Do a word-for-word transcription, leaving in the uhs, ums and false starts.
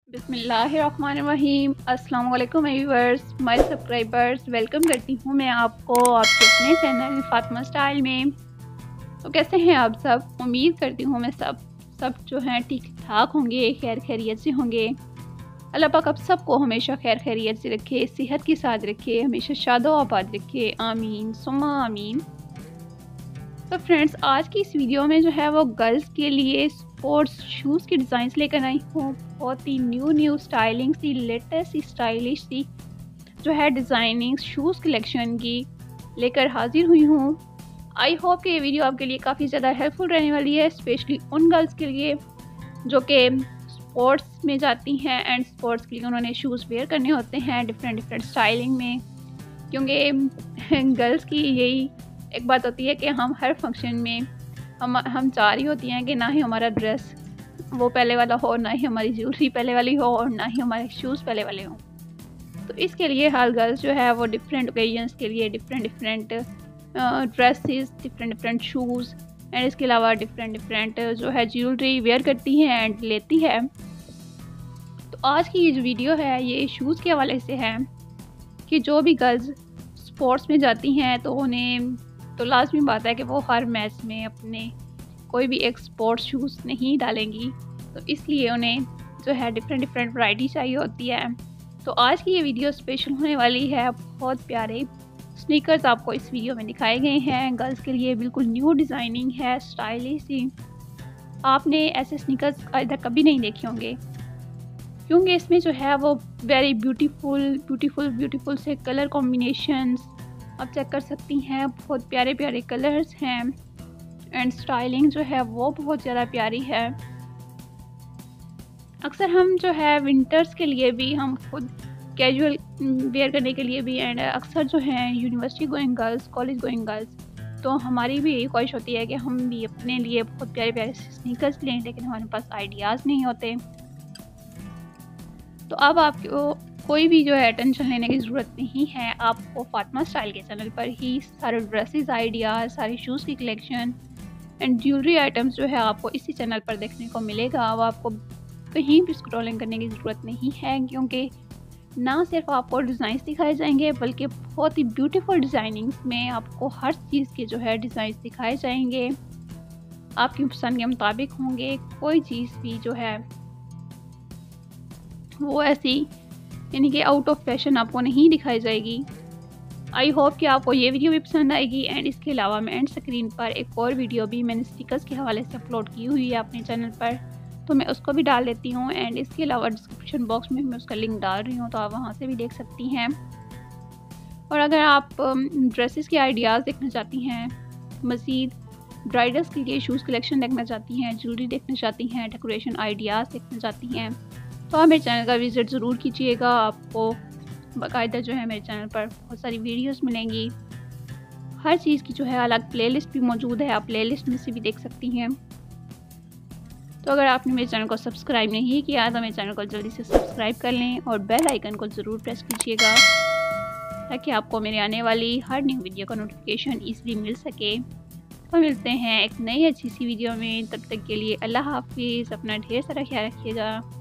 बिस्मिल्लाहिर्रहमानिर्रहीम। अस्सलाम वालेकुम व्यूअर्स, माय सब्सक्राइबर्स, वेलकम करती हूँ मैं आपको आपके अपने चैनल फातिमा स्टाइल में। तो कैसे हैं आप सब? उम्मीद करती हूँ मैं सब सब जो हैं ठीक ठाक होंगे, खैर खैरियत से होंगे। अल्लाह पाक आप सबको हमेशा खैर खैरियत से रखे, सेहत के साथ रखे, हमेशा शादो आबाद रखे, आमीन सुम्मा आमीन। तो फ्रेंड्स, आज की इस वीडियो में जो है वो गर्ल्स के लिए स्पोर्ट्स शूज़ की डिज़ाइंस लेकर आई हूँ। बहुत ही न्यू न्यू स्टाइलिंग सी, लेटेस्ट सी, स्टाइलिश सी जो है डिज़ाइनिंग शूज़ कलेक्शन की लेकर हाजिर हुई हूँ। आई होप कि ये वीडियो आपके लिए काफ़ी ज़्यादा हेल्पफुल रहने वाली है, स्पेशली उन गर्ल्स के लिए जो कि स्पोर्ट्स में जाती हैं एंड स्पोर्ट्स के लिए उन्होंने शूज़ वेयर करने होते हैं डिफरेंट डिफरेंट स्टाइलिंग में। क्योंकि गर्ल्स की यही एक बात होती है कि हम हर फंक्शन में हम हम चाह रही होती हैं कि ना ही हमारा ड्रेस वो पहले वाला हो, ना ही हमारी ज्वेलरी पहले वाली हो और ना ही हमारे शूज़ पहले वाले हों। तो इसके लिए हर गर्ल्स जो है वो डिफरेंट ओकेजन्स के लिए different different dresses, different different shoes and इसके अलावा डिफरेंट डिफरेंट जो है ज्वेलरी वेयर करती है एंड लेती है। तो आज की ये जो वीडियो है ये शूज़ के हवाले से है कि जो भी गर्ल्स स्पोर्ट्स में जाती हैं तो उन्हें तो लाजमी बात है कि वो हर मैच में अपने कोई भी एक स्पोर्ट्स शूज़ नहीं डालेंगी, तो इसलिए उन्हें जो है डिफरेंट डिफरेंट वैरायटी चाहिए होती है। तो आज की ये वीडियो स्पेशल होने वाली है। बहुत प्यारे स्नीकर्स आपको इस वीडियो में दिखाए गए हैं। गर्ल्स के लिए बिल्कुल न्यू डिज़ाइनिंग है, स्टाइलिश सी। आपने ऐसे स्नीकर्स इधर कभी नहीं देखे होंगे क्योंकि इसमें जो है वो वेरी ब्यूटीफुल ब्यूटीफुल ब्यूटीफुल से कलर कॉम्बिनेशंस आप चेक कर सकती हैं। बहुत प्यारे प्यारे कलर्स हैं एंड स्टाइलिंग जो है वो बहुत ज़्यादा प्यारी है। अक्सर हम जो है विंटर्स के लिए भी, हम खुद कैजुअल वेयर करने के लिए भी एंड अक्सर जो हैं university going girls, college going girls, तो हमारी भी यही ख्वाहिश होती है कि हम भी अपने लिए बहुत प्यारे प्यारे स्नीकर्स लें, लेकिन हमारे पास आइडियाज़ नहीं होते। तो अब आपको कोई भी जो है टेंशन लेने की ज़रूरत नहीं है। आपको फातिमा स्टाइल के चैनल पर ही सारे ड्रेसेस आइडियाज़, सारी शूज़ की कलेक्शन एंड ज्वेलरी आइटम्स जो है आपको इसी चैनल पर देखने को मिलेगा। अब आपको कहीं भी स्क्रॉलिंग करने की ज़रूरत नहीं है क्योंकि ना सिर्फ आपको डिज़ाइंस दिखाए जाएंगे बल्कि बहुत ही ब्यूटीफुल डिज़ाइनिंग्स में आपको हर चीज़ के जो है डिज़ाइंस दिखाए जाएंगे, आपकी पसंद के मुताबिक होंगे। कोई चीज़ भी जो है वो ऐसी यानी कि आउट ऑफ फैशन आपको नहीं दिखाई जाएगी। आई होप कि आपको ये वीडियो भी पसंद आएगी एंड इसके अलावा मैं एंड स्क्रीन पर एक और वीडियो भी मैंने स्टिकर्स के हवाले से अपलोड की हुई है अपने चैनल पर, तो मैं उसको भी डाल देती हूँ एंड इसके अलावा डिस्क्रिप्शन बॉक्स में मैं उसका लिंक डाल रही हूँ, तो आप वहाँ से भी देख सकती हैं। और अगर आप ड्रेसेस के आइडियाज़ देखना चाहती हैं, मज़ीद ब्राइडल्स के लिए शूज़ कलेक्शन देखना चाहती हैं, ज्वेलरी देखना चाहती हैं, डेकोरेशन आइडियाज़ देखना चाहती हैं, तो आप मेरे चैनल का विज़िट ज़रूर कीजिएगा। आपको बाकायदा जो है मेरे चैनल पर बहुत सारी वीडियोस मिलेंगी। हर चीज़ की जो है अलग प्लेलिस्ट भी मौजूद है, आप प्लेलिस्ट में से भी देख सकती हैं। तो अगर आपने मेरे चैनल को सब्सक्राइब नहीं किया तो मेरे चैनल को जल्दी से सब्सक्राइब कर लें और बेल आइकन को ज़रूर प्रेस कीजिएगा ताकि आपको मेरे आने वाली हर न्यू वीडियो का नोटिफिकेशन ईज़िली मिल सके। तो मिलते हैं एक नई अच्छी सी वीडियो में, तब तक के लिए अल्लाह हाफिज़। अपना ढेर सारा ख्याल रखिएगा।